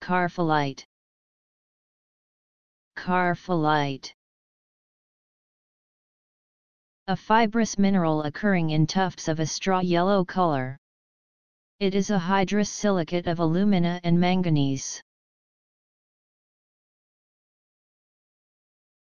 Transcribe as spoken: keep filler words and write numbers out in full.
Karpholite. Karpholite. A fibrous mineral occurring in tufts of a straw yellow color. It is a hydrous silicate of alumina and manganese.